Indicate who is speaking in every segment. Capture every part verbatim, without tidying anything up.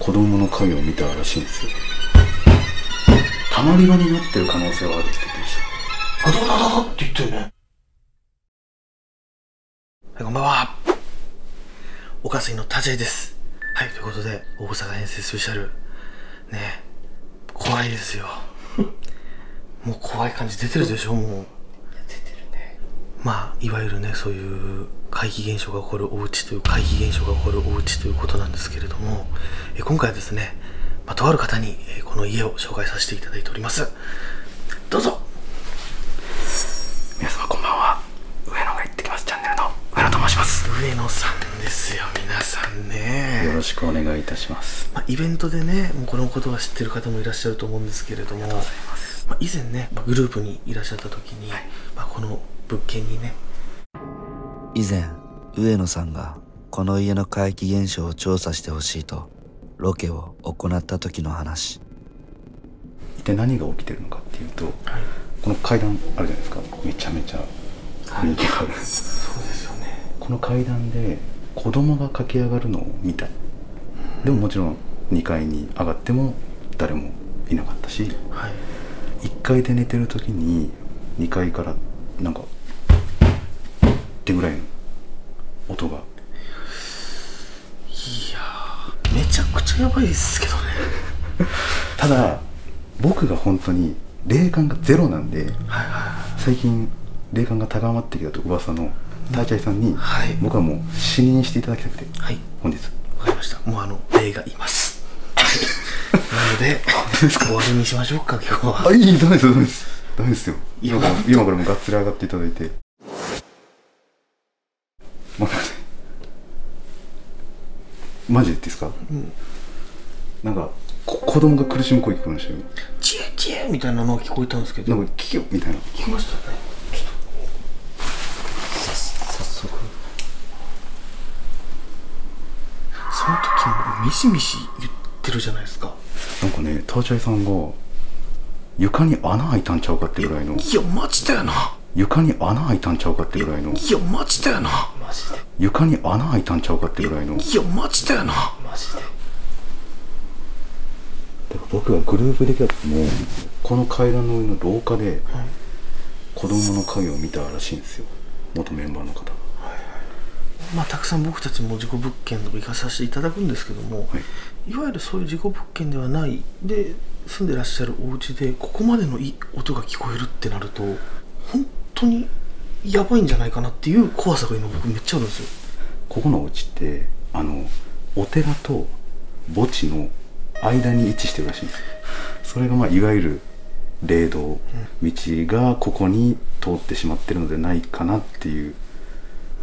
Speaker 1: 子供の影を見たらしいんですよ。たまり場になってる可能性はあるって言ってました。
Speaker 2: あ、どうだどうだって言ってるね。はい、こんばんは。おかすいの立ち合いです。はい、ということで、大阪遠征スペシャル。ね、怖いですよ。もう怖い感じ出てるでしょ、もう。出てるね。まあ、いわゆるね、そういう怪奇現象が起こるお家という怪奇現象が起こるお家ということなんですけれども、え今回はですね、まあ、とある方に、えこの家を紹介させていただいております。どうぞ。皆様こんばんは。上野が行ってきますチャンネルの上野と申します。上野さんですよ、皆さんね。
Speaker 1: よろしくお願いいたします。
Speaker 2: まあ、イベントでね、もうこのことは知ってる方もいらっしゃると思うんですけれども、まあ、以前ね、グループにいらっしゃった時に、はい、まあ、この物件にね、
Speaker 3: 以前上野さんがこの家の怪奇現象を調査してほしいとロケを行った時の話。
Speaker 1: 一体何が起きてるのかっていうと、はい、この階段あるじゃないですか。めちゃめちゃ雰囲気がある、はい、そう
Speaker 2: ですよね。
Speaker 1: この階段で子供が駆け上がるのを見た、うん、でももちろんにかいに上がっても誰もいなかったし、はい、いっかいで寝てる時ににかいからなんかってぐらいの音が。い
Speaker 2: やー、めちゃくちゃやばいですけどね。
Speaker 1: ただ僕が本当に霊感がゼロなんで、はいはいはい、最近霊感が高まってきたと噂のターチャイさんに、はい、僕はもう死認していただきたくて、はい、本日
Speaker 2: わかりました。もうあの霊がいますなので終わりにしましょうか今日は。
Speaker 1: あ、いい、ダメですダメですダメですよ。今から今からもうがっつり上がっていただいて。待ってください、マジでですか？うん、なんか子供が苦しむ声聞こえましたよ。
Speaker 2: チエチエみたいなのが聞こえたんですけど、
Speaker 1: なんか聞けよみたいな。
Speaker 2: 聞きましたね。ちょっと早速その時もミシミシ言ってるじゃないですか。
Speaker 1: なんかね、ターチャイさんが床に穴開いたんちゃうかってぐらいの。
Speaker 2: いやマジだよな。床に穴開いたんちゃうかってぐらいの。いやマジだよな。マジで
Speaker 1: 床に穴開いたんちゃうかってぐらいの。
Speaker 2: いやマジだよな。マジで。
Speaker 1: 僕がグループできた時もこの階段の上の廊下で子供の影を見たらしいんですよ、元メンバーの方が。はいはい、
Speaker 2: まあたくさん僕たちも事故物件とか行かさせていただくんですけども、はい、いわゆるそういう事故物件ではないで住んでらっしゃるお家でここまでの音が聞こえるってなると本当にやばいんじゃないかなっていう怖さが今僕めっちゃあるんですよ。
Speaker 1: ここのお家ってあのお寺と墓地の間に位置してるらしいんですよ。それがまあいわゆる霊道、うん、道がここに通ってしまってるのではないかなっていう。
Speaker 2: うん、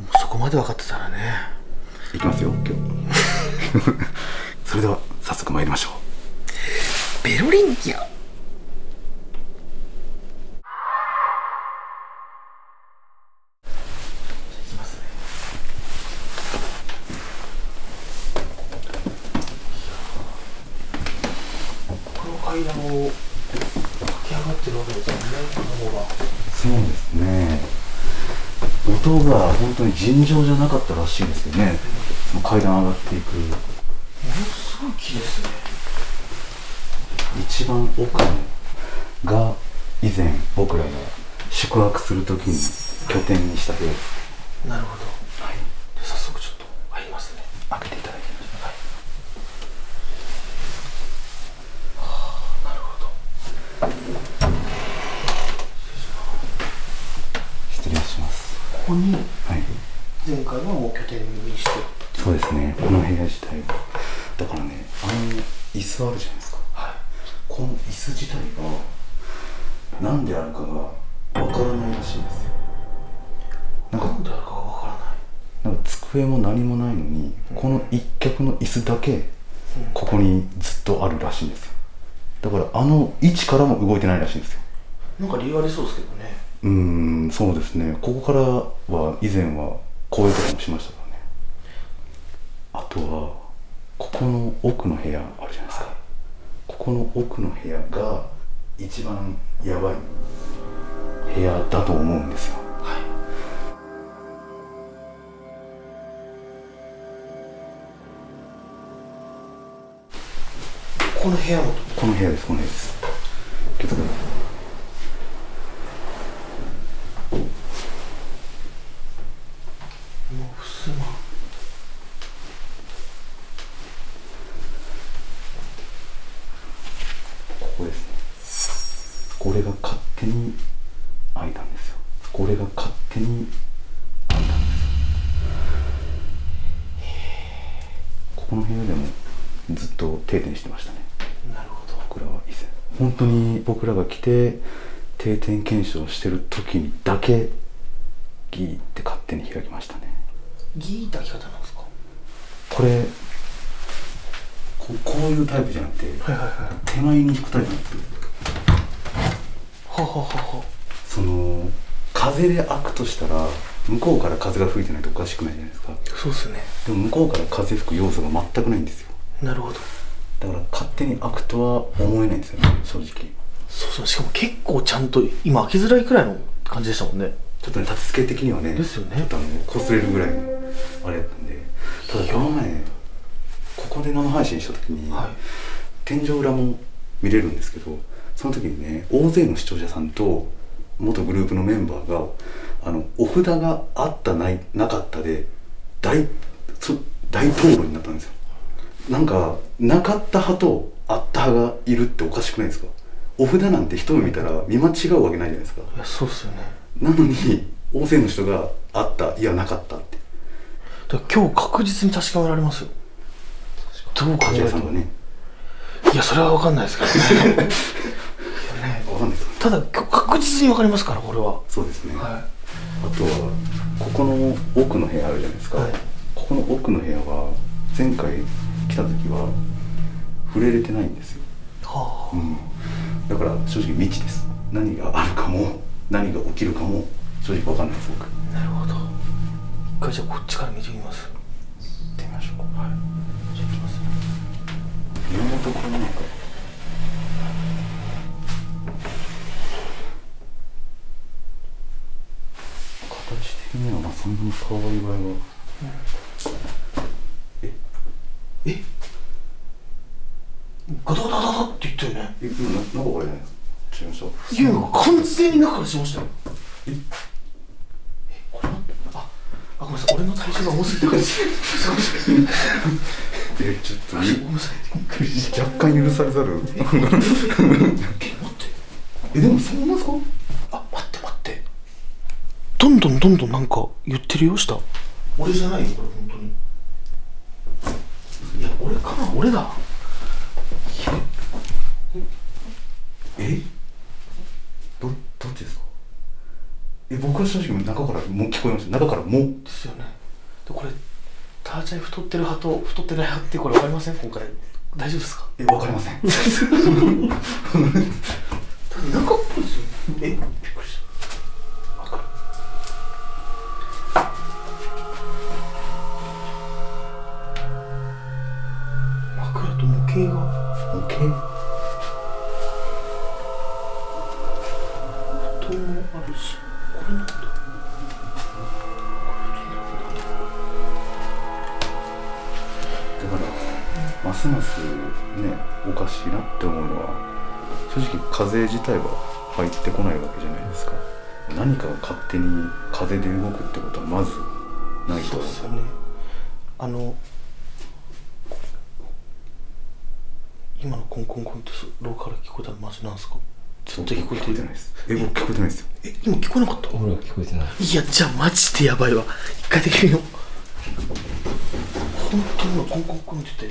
Speaker 2: そこまで分かってたらね。
Speaker 1: いきますよ今日それでは早速参りましょ
Speaker 2: う。ベロリンギャ。階段を駆け上がってるわけですよね、子供が。
Speaker 1: そうですね。音が本当に尋常じゃなかったらしいですけどね、その階段上がっていく。もの
Speaker 2: すごい木ですね。
Speaker 1: 一番奥が以前僕らが宿泊するときに拠点にした部屋です。
Speaker 2: なるほど。はい。で早速ちょっと入りますね。
Speaker 1: 開けていただいて。
Speaker 2: ここに前回はもう拠点にして、はい、
Speaker 1: そうですね。この部屋自体はだからね、あの椅子あるじゃないですか、はい、この椅子自体が何であるかがわからないらしいんですよ。
Speaker 2: なんか何であるかがわからない。
Speaker 1: なんか机も何もないのに、うん、この一脚の椅子だけここにずっとあるらしいんですよ。だからあの位置からも動いてないらしいんですよ。
Speaker 2: なんか理由ありそうですけどね。
Speaker 1: うーん、そうですね。ここからは以前は公演とかもしましたからね。あとはここの奥の部屋あるじゃないですか、はい、ここの奥の部屋が一番やばい部屋だと思うんですよ。はい。
Speaker 2: この部屋も
Speaker 1: この部屋です、この部屋です。けど
Speaker 2: もうふすま
Speaker 1: ここですね。これが勝手に開いたんですよ。これが勝手に開いたんですよ。ここの部屋でもずっと停電してましたね。
Speaker 2: なるほど。
Speaker 1: 僕らは以前本当に僕らが来て定点検証してる時にだけギーって勝手に開きましたね。
Speaker 2: ギーって開き方なんですか？
Speaker 1: これ こ, こういうタイプじゃなくて、
Speaker 2: はいはいはい、
Speaker 1: 手前に引くタイプなんですよ。
Speaker 2: はははは。
Speaker 1: その風で開くとしたら向こうから風が吹いてないとおかしくないじゃないですか。
Speaker 2: そうっすね。
Speaker 1: でも向こうから風吹く要素が全くないんですよ。
Speaker 2: なるほど。
Speaker 1: だから勝手に開くとは思えないんですよね、正直。
Speaker 2: そうそう、しかも結構ちゃんと今開きづらいくらいの感じでしたもんね。
Speaker 1: ちょっとね、立て付け的にはね、
Speaker 2: ですよね。
Speaker 1: ちょっとあの擦れるぐらいのあれだったんで。ただこの前ここで生配信した時に、はい、天井裏も見れるんですけど、その時にね、大勢の視聴者さんと元グループのメンバーがあのお札があったないなかったで大大討論になったんですよ。なんかなかった派とあった派がいるっておかしくないですか？お札なんて一目見たら見間違うわけないじゃないですか。
Speaker 2: いや、そうっすよね。
Speaker 1: なのに大勢の人があった、いやなかったって。
Speaker 2: だから今日確実に確かめられますよ。どう考えてもね。いや、それは分かんないですけどね。ね、
Speaker 1: 分かんないですかね。
Speaker 2: ただ今日確実に分かりますから、これは。
Speaker 1: そうですね。はい、あとはここの奥の部屋あるじゃないですか。はい、ここの奥の部屋は前回来た時は触れれてないんですよ。はあ、うん、だから正直未知です。何があるかも何が起きるかも正直分かんないです、僕。
Speaker 2: なるほど。一回じゃあこっちから見てみます。
Speaker 1: 行ってみましょうか。はい、
Speaker 2: じゃあ行きます。
Speaker 1: 今のところなんか形的にはまあそんなに可愛い場合は、うん、え
Speaker 2: えガタガタガタって言ったよね。
Speaker 1: え、今中からじゃないですか。違いました。
Speaker 2: いや、完全に中からしましたよ。ええ、これはああ、ごめんなさい、俺の体重が重すぎた感じ。
Speaker 1: え、ちょっと
Speaker 2: ごめんなさい、
Speaker 1: 若干許されざる。え、待って。え、でもそうなんですか？
Speaker 2: あ、待って待って。どんどんどんどんなんか言ってるよ、下。俺じゃないよ、これ本当に。いや、俺かな、俺だ。
Speaker 1: え、どどっちですか？え、僕は正直中からもう聞こえました。中からもう
Speaker 2: ですよね。で、これターチャイ太ってる派と太ってない派ってこれ分かりません？今回大丈夫ですか？
Speaker 1: え、分かりません。
Speaker 2: 中っぽいですよ。え、びっくりした。分かる。枕と模型が
Speaker 1: 模型
Speaker 2: 布団もあるし、これなんだ。
Speaker 1: だからますますね、おかしいなって思うのは正直風自体は入ってこないわけじゃないですか。何かが勝手に風で動くってことはまずないと思う。そうですよね。
Speaker 2: あの今のコンコンコンって廊下から聞こえたのマジなんですか？ずっと聞こえて
Speaker 1: ないです。え、僕聞こえてないですよ。
Speaker 2: え、今聞こえなかった？
Speaker 4: 俺は聞こえてない。
Speaker 2: いや、じゃあマジでやばいわ。一回できるよ。本当に今コンコンコンって言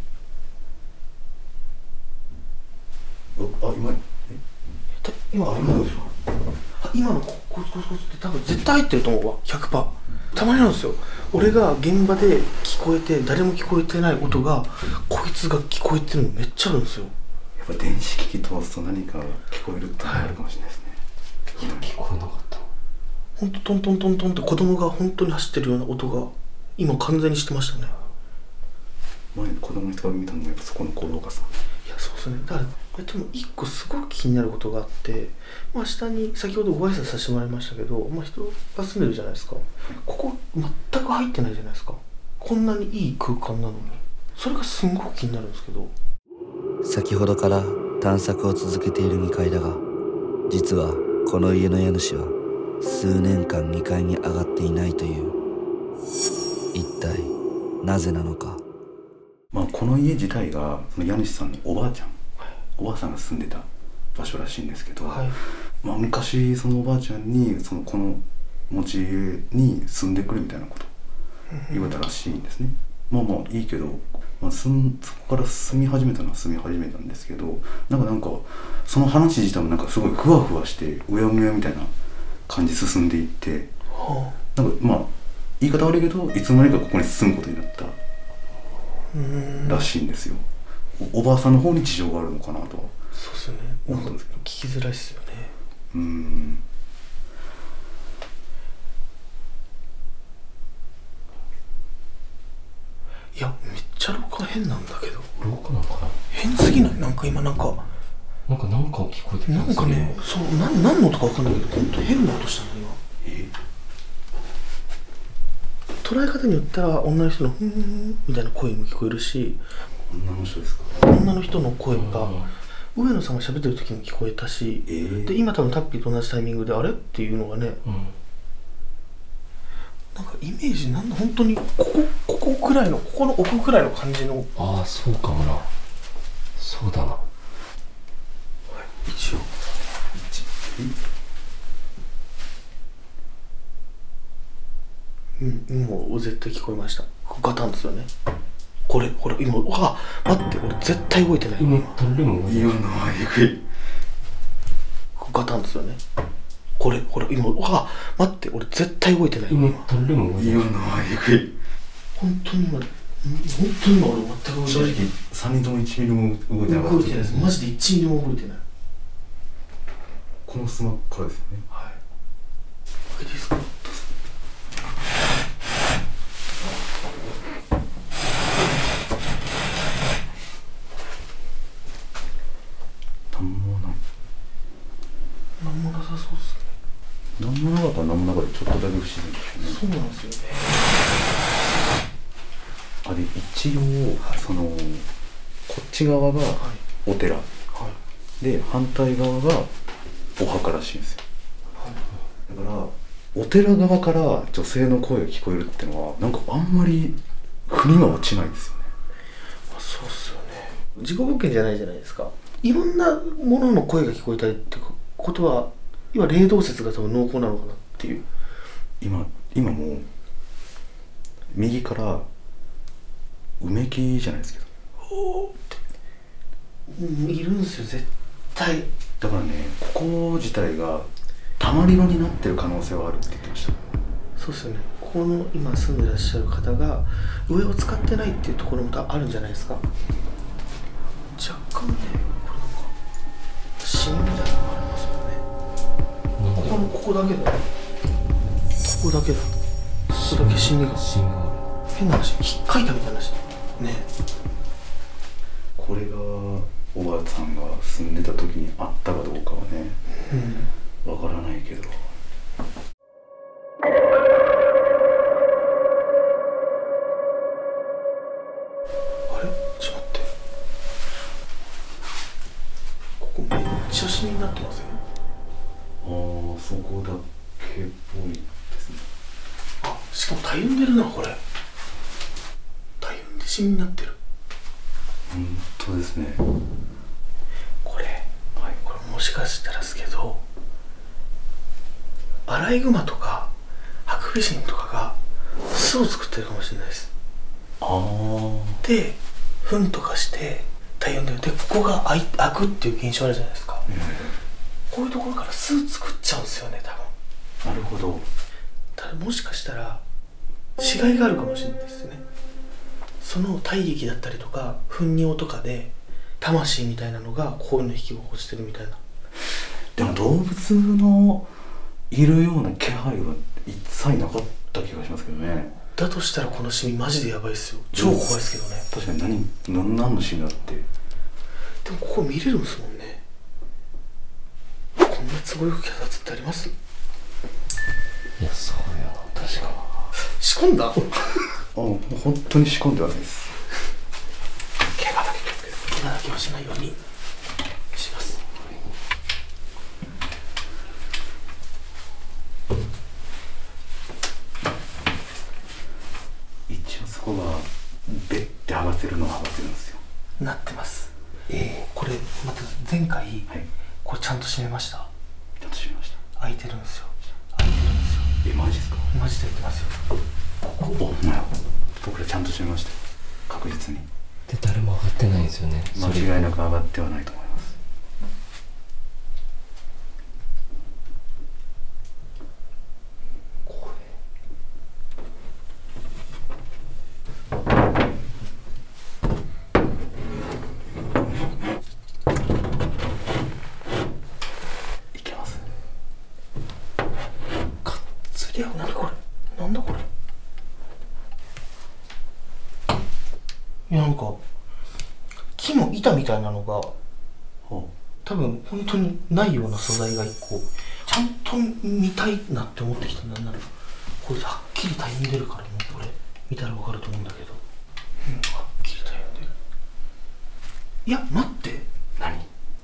Speaker 2: ったよ。
Speaker 1: あ、今え
Speaker 2: 今あ今の今のコツコツコツって多分絶対入ってると思うわ。 ひゃくパーセント。たまになんですよ。俺が現場で聞こえて誰も聞こえてない音がこいつが聞こえてるのめっちゃあるんですよ。
Speaker 1: やっぱ電子機器通すと何か聞こえるってのがあるかもしれないですね。
Speaker 4: いや、聞こえなかった。
Speaker 2: ほんとトントントントンって子供が本当に走ってるような音が今完全にしてましたね。
Speaker 1: 前子供の人が見たのもやっぱそこの行動がさ。
Speaker 2: いや、そうですね。だからでも一個すごく気になることがあって、まあ下に先ほどご挨拶させてもらいましたけど、まあ人が住んでるじゃないですか。ここ全く入ってないじゃないですか。こんなにいい空間なのに。それがすんごく気になるんですけど。
Speaker 3: 先ほどから探索を続けているにかいだが、実はこの家の家主は数年間にかいに上がっていないという。一体なぜなのか。
Speaker 1: まあこの家自体がその家主さんのおばあちゃん、おばあさんが住んでた場所らしいんですけど、はい、まあ昔そのおばあちゃんにそのこの持ち家に住んでくれみたいなこと言われたらしいんですね。まあまあいいけど、まあ、住んそこから住み始めたのは住み始めたんですけど、なんかなんかその話自体もなんかすごいふわふわしてうやむやみたいな感じ進んでいって、はあ、なんかまあ言い方悪いけどいつの間にかここに住むことになったらしいんですよ。 お, おばあさんの方に事情があるのかなとは
Speaker 2: そうですよね。なんか聞きづらいですよね。
Speaker 1: うーん
Speaker 2: いや、めっちゃ廊下変なんだけど。
Speaker 4: 廊下なのかな。
Speaker 2: 変すぎない？なんか今なんか
Speaker 4: なんかなんか聞こえてきた。
Speaker 2: なんかね、そう、な何の音かわかんないけど、ほんと変な音したの今。え捉え方によったら女の人の「ふーん」みたいな声も聞こえるし、
Speaker 1: 女の人ですか？
Speaker 2: 女の人の声が上野さんが喋ってる時も聞こえたし、えー、で今多分タッピーと同じタイミングであれっていうのがね、うん、なんかイメージなんだ、本当にここここくらいのここの奥くらいの感じの。
Speaker 4: ああ、そうかもな。そうだな。はい、
Speaker 2: 一応うん、もう絶対聞こえました。ガタンですよね。これ、ほら、今、あ、待って、俺絶対動いてない。
Speaker 4: 今、誰でも動いてない。
Speaker 1: 今のはえぐい。
Speaker 2: ガタンですよね。これ、ほら、今、あ、待って、俺絶対動いてない。
Speaker 4: 今、誰でも動いてない。
Speaker 1: 今のはえぐい。
Speaker 2: 本当に今、本当に今俺全く動いてない。
Speaker 1: 正直、さんにんともいちミリも動いてなかった。
Speaker 2: 動いてないです。マジでいちミリも動いてない。
Speaker 1: このスマからですよね。
Speaker 2: はい。これでいいですか？
Speaker 1: なんもない。
Speaker 2: なんもなさそうっすね。
Speaker 1: なんもなかったらなんもなかったらちょっとだけ不自然ですよね。
Speaker 2: そうなんですよね。
Speaker 1: あれ一応、はい、そのこっち側がお寺、はいはい、で反対側がお墓らしいんですよ、はい、だからお寺側から女性の声が聞こえるってのはなんかあんまり腑には落ちないですよね。
Speaker 2: あ、そうっすよね。事故物件じゃないじゃないですか。いろんなものの声が聞こえたりってことは今霊道説が多分濃厚なのかなっていう。
Speaker 1: 今今もう右からうめきじゃないですけど
Speaker 2: おーっているんですよ絶対。
Speaker 1: だからね、ここ自体がたまり場になってる可能性はあるって言ってました。
Speaker 2: そうですよね。ここの今住んでらっしゃる方が上を使ってないっていうところもあるんじゃないですか。若干ね、これなんかシミみたいなのがありますもんね。ここのここだけだ。ここだけだ。ここだけシミが。
Speaker 4: シミがある。
Speaker 2: 変な話、引っかいたみたいな話ね。
Speaker 1: これがおばあさんが住んでた時にあったかどうかはね、うん、わからないけど。
Speaker 2: あれ、ちょっと待って、ここめっちゃシミになってません？あ
Speaker 1: あ、そこだけっぽいですね。
Speaker 2: あ、しかもたゆんでるな、これ。たゆんでシミになってる。
Speaker 1: 本当ですね。
Speaker 2: これ、はい、これもしかしたらですけど、アライグマとかハクビシンとかが巣を作ってるかもしれないです。
Speaker 1: ああ。
Speaker 2: で、糞とかしてたゆんでる。で、ここが開くっていう現象あるじゃないですか。うん、こういうところから巣作っちゃうんですよね、多分。
Speaker 1: なるほど。
Speaker 2: ただもしかしたら死骸があるかもしれないですよね。その体液だったりとか糞尿とかで魂みたいなのがこういうの引き起こしてるみたいな。
Speaker 1: でも動物のいるような気配は一切なかった気がしますけどね。
Speaker 2: だとしたらこのシミマジでやばいですよ。超怖いですけどね。
Speaker 1: 確かに何何のシミだって。
Speaker 2: でもここ見れるんですもんね。こんな都合よくキャラつってあります？
Speaker 4: いや、そうやな、確か
Speaker 2: 仕込んだ？
Speaker 1: あ、もう本当に仕込んではないです。
Speaker 2: 怪我だけ気をつ怪我だけはしないようにします。
Speaker 1: 一応そこがベッて剥がせるのは剥がせるんですよ。
Speaker 2: なってます。えー、これまた前回、はい、これちゃんと閉めました。
Speaker 1: ちゃんと閉めました。
Speaker 2: 開いてるんですよ。開いてるんですよ。
Speaker 1: え、マジですか？
Speaker 2: マジで開いてますよ。
Speaker 1: ここ、お、ほんまや。僕らちゃんと閉めました。確実に。
Speaker 4: で、誰も上がってないんですよね。
Speaker 1: 間違いなく上がってはないと思います。
Speaker 4: こ
Speaker 1: いけます。
Speaker 2: かっつりや。何これ、なんだこれ。いや、なんか木の板みたいなのが、はあ、多分本当にないような素材が一個ちゃんと見たいなって思ってきたんだ。なんだろう、これはっきりたゆんでるから、もうこれ見たら分かると思うんだけど、うん、はっきりたゆんでる。いや待って、
Speaker 1: 何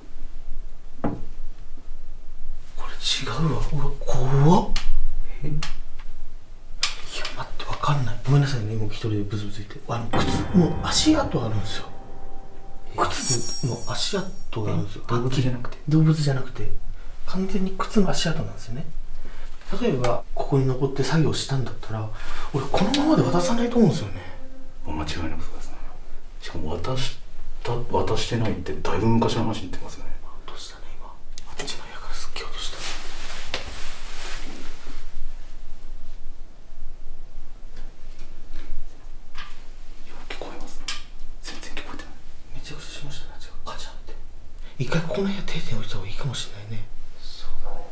Speaker 2: これ違うわ。うわ怖っ。え、いや待って、分かんない。ごめんなさいね、もう一人でブツブツ言って。あの靴もう足跡あるんですよ。靴の足跡があるんですよ。
Speaker 1: 動物じゃなくて
Speaker 2: 動物じゃなくて完全に靴の足跡なんですよね。例えばここに残って作業したんだったら、俺このままで渡さないと思うんですよね。
Speaker 1: 間違いなくそうですね。しかも渡した渡してないってだいぶ昔の話に言ってますよね。
Speaker 2: 落としたね今。あっちの部屋からすっげえ落とした。
Speaker 1: 聞こえます？全然聞こえてない。
Speaker 2: めちゃくちゃしましたね。カチャって。一回この部屋定点置いた方がいいかもしれないね。
Speaker 4: そうだね。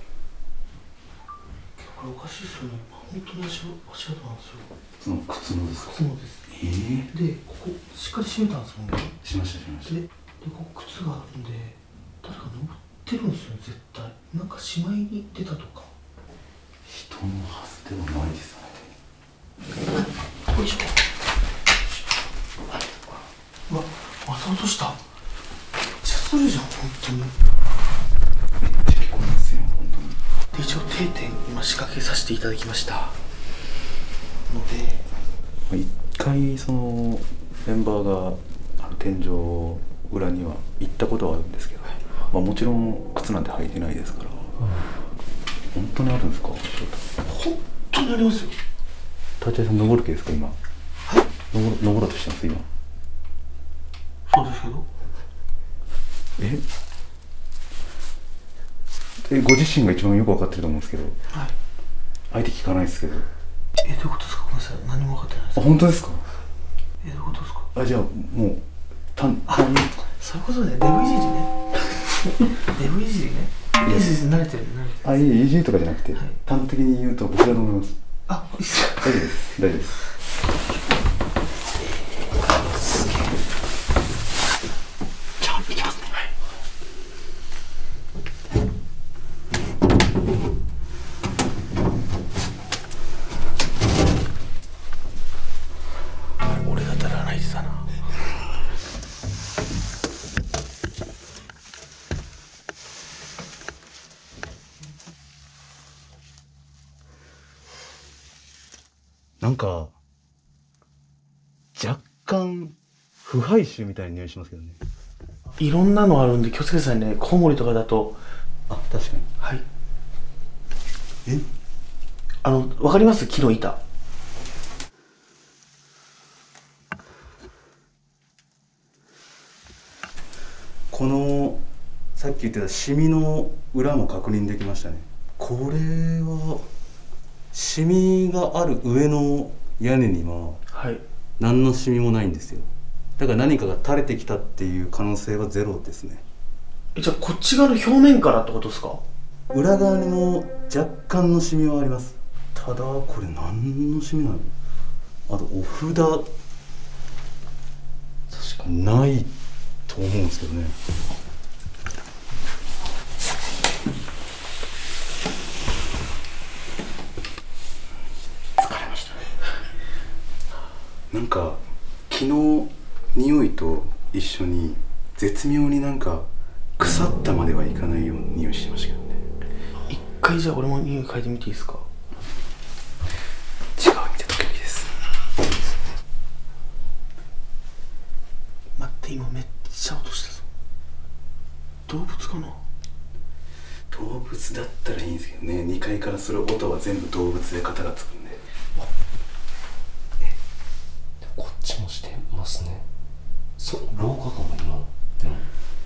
Speaker 2: これおかしいですよね。本当に足足跡なんですよ。
Speaker 1: その靴のですか？
Speaker 2: 靴のです。
Speaker 1: えー、
Speaker 2: でここしっかり閉めたんですもんね。
Speaker 1: しましたしました。
Speaker 2: ででここ靴があるんで誰か登ってるんですよ絶対。なんかしまいに出たとか。
Speaker 1: 人のはずではないですよね。
Speaker 2: よいしょ。はい。うわ、また落とした。めっちゃするじゃん、本当に。めっ
Speaker 1: ちゃ聞こえますよ、本当に。
Speaker 2: で、一応定点今仕掛けさせていただきましたので、
Speaker 1: 一回そのメンバーがあの天井裏には行ったことはあるんですけど、まあ、もちろん靴なんて履いてないですから、うん、本当にあるんですか？
Speaker 2: 本当にありますよ。
Speaker 1: 立ち会いさん登る気ですか今？
Speaker 2: はい。
Speaker 1: 登登ろうとしてます今？
Speaker 2: そうですけど。
Speaker 1: ええ、ご自身が一番よく分かってると思うんですけど、はい、相手聞かないですけど。
Speaker 2: え、どういうことですか？ごめんなさい、何も分かってないです。
Speaker 1: あ、本当ですか？
Speaker 2: え、どういうことですか？
Speaker 1: あ、じゃあもう単単に
Speaker 2: そういうことね。デブいじりね。デブいじりね。いいです慣れてる慣れてる。
Speaker 1: あ、いいいじりとかじゃなくて、はい、端的に言うとこちらと思います。
Speaker 2: あ、いいっすか？
Speaker 1: 大丈夫です大丈夫です。
Speaker 2: すげえ。じゃあ行きますね。はい。俺が足らないでたな。
Speaker 1: なんか若干腐敗臭みたいな匂いしますけどね。
Speaker 2: いろんなのあるんで気をつけてくださいね。コウモリとかだと。
Speaker 1: あ、確かに。
Speaker 2: はい。
Speaker 1: え、
Speaker 2: あのわかります？木の板。
Speaker 1: このさっき言ってたシミの裏も確認できましたね。これはシミがある上の屋根には何のシミもないんですよ。だから何かが垂れてきたっていう可能性はゼロですね。
Speaker 2: え、じゃあこっち側の表面からってことですか？
Speaker 1: 裏側にも若干のシミはあります。ただこれ何のシミなの？あとお札確かにないと思うんですけどね。なんか木の匂いと一緒に絶妙になんか腐ったまではいかないような匂いしてましたけどね。
Speaker 2: 一回じゃあ俺も匂い嗅いでみていいですか？
Speaker 1: 違う意味でドキドキです。
Speaker 2: 待って、今めっちゃ音したぞ。動物かな？
Speaker 1: 動物だったらいいんですけどね。にかいからする音は全部動物で型がつくんで。
Speaker 4: こっちもしてますね。そう、廊下かも今。でも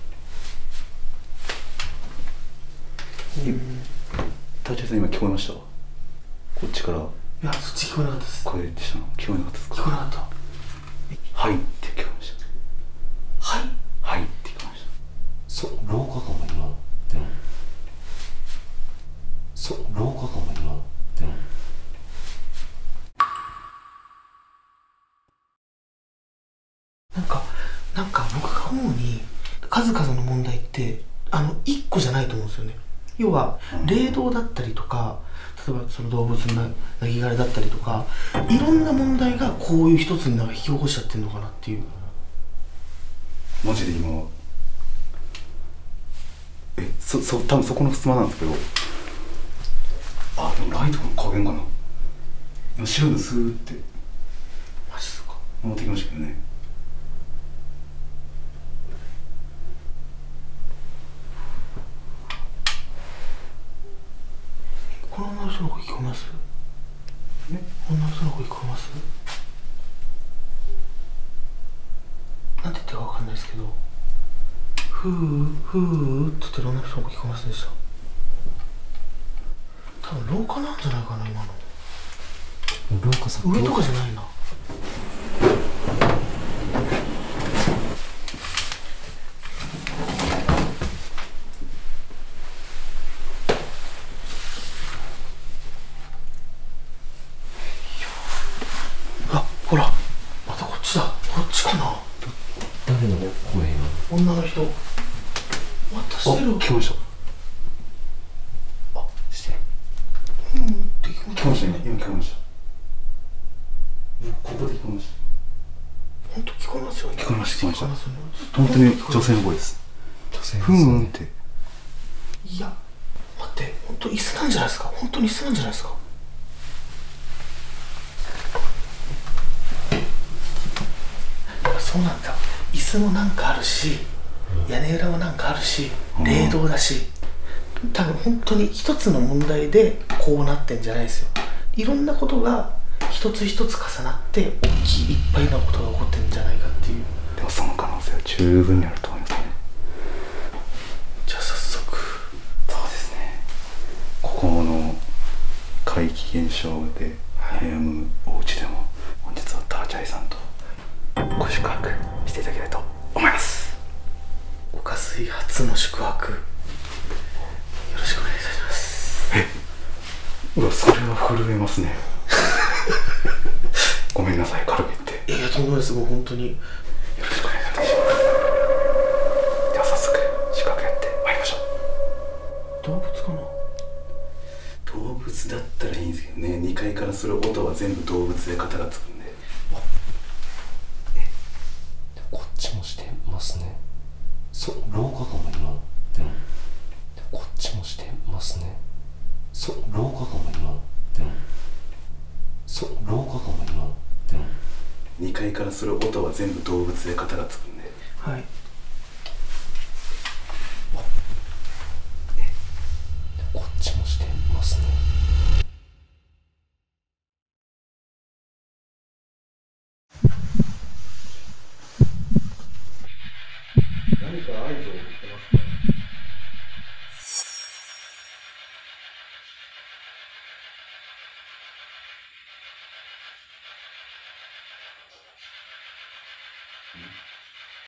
Speaker 1: タチさん今聞こえました？こっちから
Speaker 2: いや、そっち聞こえなかったです。
Speaker 1: 声でしたの聞こえなかったですか？
Speaker 2: 聞こえなかった。
Speaker 1: はいって聞こえました。
Speaker 2: はい
Speaker 1: はいって聞こえました。
Speaker 4: そう、廊下かも今。でもそう、廊下かも今。でも
Speaker 2: なんか、なんか僕が思うに数々の問題ってあのいっこじゃないと思うんですよね。要は霊道だったりとか、例えばその動物のなぎがれだったりとか、いろんな問題がこういう一つになんか引き起こしちゃってるのかなっていう。
Speaker 1: マジで今えそそ多分そこの襖なんですけど、あでもライトの加減かな。今白でスーって
Speaker 2: マジっすか？
Speaker 1: 持ってきましたけどね。
Speaker 2: この女の人の声聞こえます？
Speaker 1: え
Speaker 2: 女の人の声聞こえます？なんて言ってるかわかんないですけど、ふーふーって言ってる女の人の声聞こえませんでした？多分廊下なんじゃないかな今の。
Speaker 4: 廊下さ
Speaker 2: 上とかじゃないな。あ、ほら、またこっちだ。こっちかな。
Speaker 4: 誰の声今？
Speaker 2: 女の人。またしてる。
Speaker 1: 聞こえました。
Speaker 2: あ、してる。うんって聞こえ
Speaker 1: 聞こえましたね。今聞こえました。ここで聞こえました。
Speaker 2: 本当聞こえますよね。
Speaker 1: 聞こえました聞こえました。
Speaker 2: 聞こえますよね。
Speaker 1: 本当に女性の声です。
Speaker 4: 女性
Speaker 1: ふーんって。
Speaker 2: いや、待って、本当椅子なんじゃないですか。本当に椅子なんじゃないですか。そうなんだ。椅子もなんかあるし、屋根裏もなんかあるし、霊道だし、多分本当に一つの問題でこうなってんじゃないですよ。いろんなことが一つ一つ重なって大きいいっぱいなことが起こってるんじゃないかっていう。
Speaker 1: でもその可能性は十分にあると思いますね。
Speaker 2: じゃあ早速。
Speaker 1: そうですね。ここの怪奇現象で悩むお家でも本日はターチャイさんとご宿泊していただきたいと思います。
Speaker 2: 岡水初の宿泊よろしくお願いいたします。
Speaker 1: えうわそれは震えますね。ごめんなさい軽く言って。
Speaker 2: いやいやとんでもないです。もう本当に
Speaker 1: よろしくお願いいたします。では早速宿泊やってまいりましょう。
Speaker 2: 動物かな。
Speaker 1: 動物だったらいいんですけどね。にかいからする音は全部動物で型がつくんで。
Speaker 4: こっちもしてますね。そう、廊下かも今。でもこっちもしてますね。そう、廊下かも今。でもそう、廊下かも今。でも
Speaker 1: にかいからする音は全部動物で型がつくんで。
Speaker 2: はい。
Speaker 4: こっちもしてますね。
Speaker 1: 何か合図を